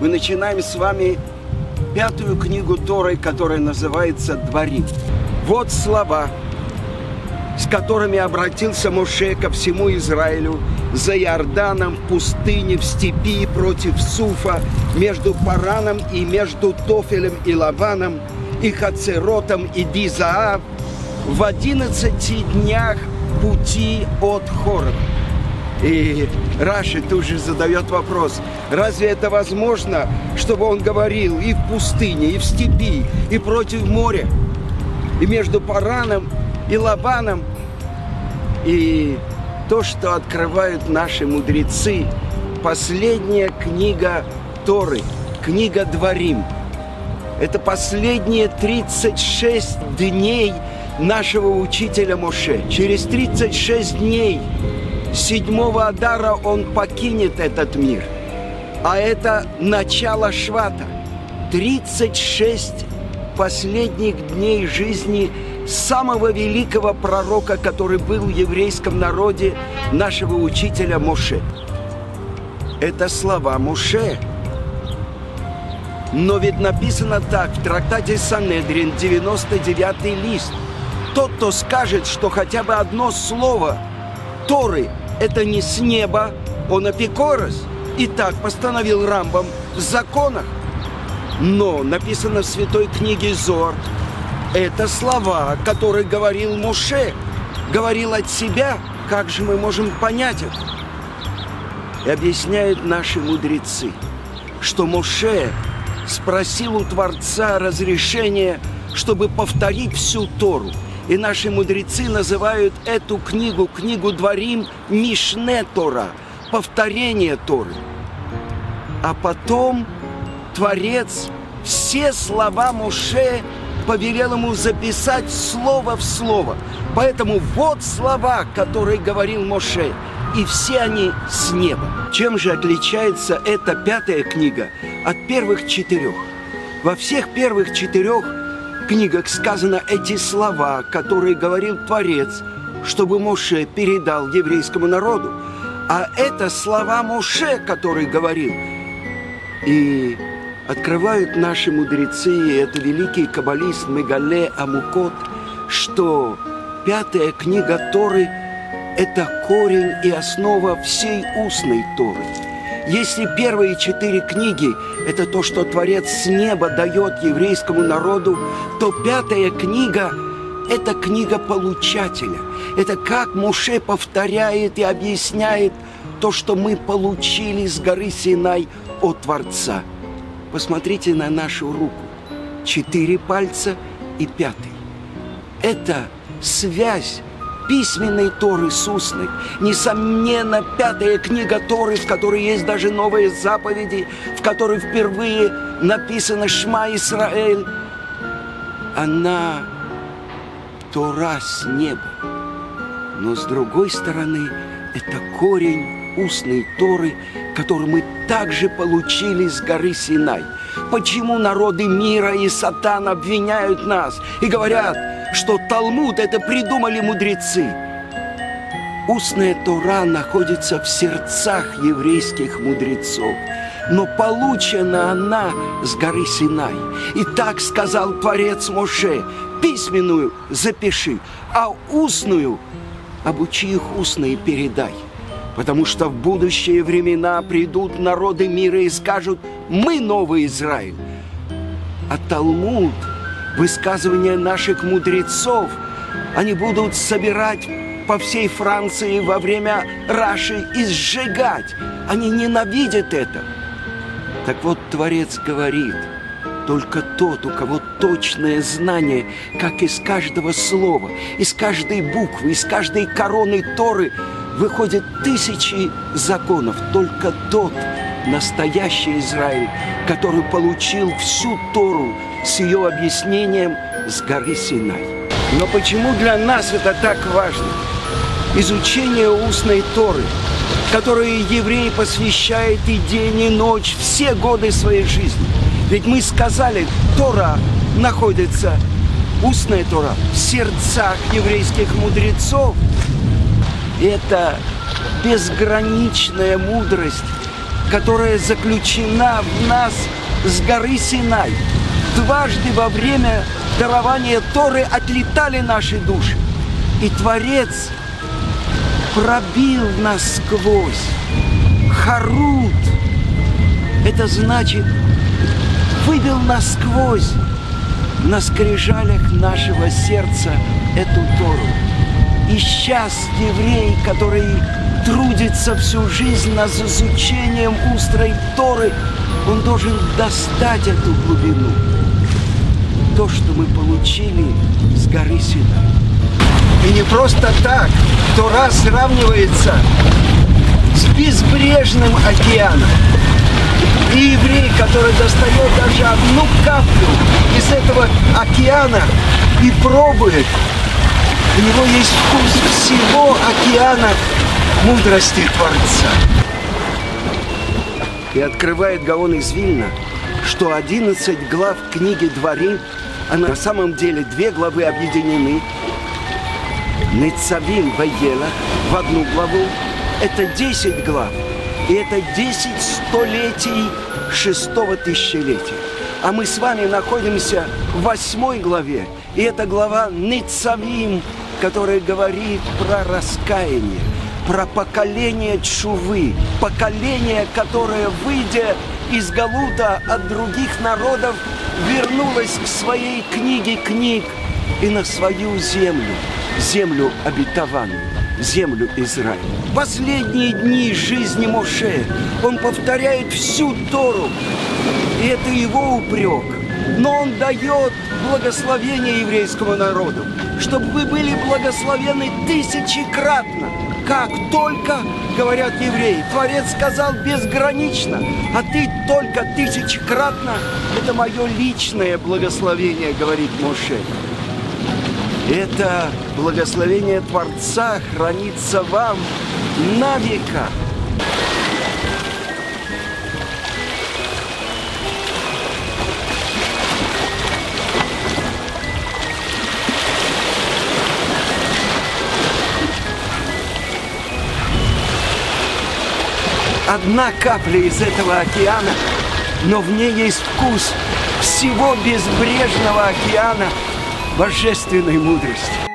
мы начинаем с вами 5-ю книгу Торы, которая называется «Дворим». Вот слова, с которыми обратился Моше ко всему Израилю за Иорданом, в пустыне, в степи, против Суфа, между Параном и между Тофелем и Лаваном, и Хацеротом и Дизаав, в 11 днях пути от Хорова. И Раши тут же задает вопрос: разве это возможно, чтобы он говорил и в пустыне, и в степи, и против моря, и между Параном и Лаваном? И то, что открывают наши мудрецы, последняя книга Торы, книга Дворим, это последние 36 дней нашего учителя Моше. Через 36 дней 7-го Адара он покинет этот мир. А это начало Швата. 36 последних дней жизни самого великого пророка, который был в еврейском народе, нашего учителя Моше. Это слова Моше. Но ведь написано так в трактате Санедрин, 99-й лист. Тот, кто скажет, что хотя бы одно слово Торы – это не с неба, он апикорос. И так постановил Рамбам в законах. Но написано в святой книге Зоар, это слова, которые говорил Моше, говорил от себя. Как же мы можем понять это? И объясняют наши мудрецы, что Моше спросил у Творца разрешения, чтобы повторить всю Тору. И наши мудрецы называют эту книгу, книгу Дворим, Мишне Тора, повторение Торы. А потом Творец все слова Моше повелел ему записать слово в слово. Поэтому вот слова, которые говорил Моше, и все они с неба. Чем же отличается эта 5-я книга от первых 4? Во всех первых 4 книгах сказано эти слова, которые говорил Творец, чтобы Моше передал еврейскому народу. А это слова Моше, который говорил. И открывают наши мудрецы, и это великий каббалист Мегале Амукот, что 5-я книга Торы – это корень и основа всей устной Торы. Если первые 4 книги – это то, что Творец с неба дает еврейскому народу, то 5-я книга – это книга получателя. Это как Моше повторяет и объясняет то, что мы получили с горы Синай от Творца. Посмотрите на нашу руку. 4 пальца и 5-й. Это связь письменной Торы с устной. Несомненно, 5-я книга Торы, в которой есть даже новые заповеди, в которой впервые написано «Шма Исраэль», она Тора с неба. Но с другой стороны, это корень устной Торы, которую мы также получили с горы Синай. Почему народы мира и сатан обвиняют нас и говорят, что Талмуд это придумали мудрецы? Устная Тора находится в сердцах еврейских мудрецов, но получена она с горы Синай. И так сказал Творец Моше: письменную запиши, а устную обучи их устно и передай. Потому что в будущие времена придут народы мира и скажут: мы новый Израиль. А Талмуд, высказывания наших мудрецов, они будут собирать по всей Франции во время Раши и сжигать. Они ненавидят это. Так вот, Творец говорит: только тот, у кого точное знание, как из каждого слова, из каждой буквы, из каждой короны Торы выходят тысячи законов. Только тот настоящий Израиль, который получил всю Тору с ее объяснением с горы Синай. Но почему для нас это так важно? Изучение устной Торы, которую еврей посвящает и день, и ночь, все годы своей жизни. Ведь мы сказали, Тора находится, устная Тора, в сердцах еврейских мудрецов. Это безграничная мудрость которая заключена в нас с горы Синай. Дважды во время дарования Торы отлетали наши души, и Творец пробил нас сквозь. Харут – это значит, выбил насквозь на скрижалях нашего сердца эту Тору. И сейчас еврей, который трудится всю жизнь над изучением устрой Торы, он должен достать эту глубину. То, что мы получили с горы Синай. И не просто так Тора сравнивается с безбрежным океаном. И еврей, который достает даже одну каплю из этого океана и пробует, у него есть вкус всего океана мудрости Творца. И открывает Гаон из Вильна, что 11 глав книги Дворим, а на самом деле 2 главы объединены. Ницавим Ваелах в одну главу – это 10 глав. И это 10 столетий 6-го тысячелетия. А мы с вами находимся в 8 главе. И это глава Ницавим, которая говорит про раскаяние, про поколение Тшувы, поколение, которое, выйдя из Галута от других народов, вернулось к своей книге книг и на свою землю, землю обетованную, землю Израиля. Последние дни жизни Моше он повторяет всю Тору, и это его упрек. Но он дает благословение еврейскому народу, чтобы вы были благословены тысячекратно. Как только, говорят евреи, Творец сказал безгранично, а ты только тысячекратно. Это мое личное благословение, говорит Моше. Это благословение Творца хранится вам на века. Одна капля из этого океана, но в ней есть вкус всего безбрежного океана божественной мудрости.